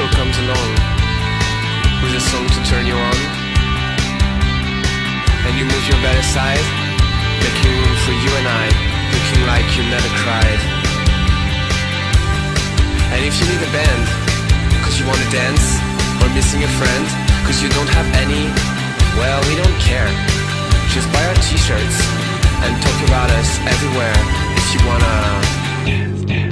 girl comes along with a song to turn you on, and you move your bed aside, making room for you and I, looking like you never cried. And if you need a band, cause you wanna dance, or missing a friend, cause you don't have any, well, we don't care. Just buy our t-shirts and talk about us everywhere if you wanna dance, dance.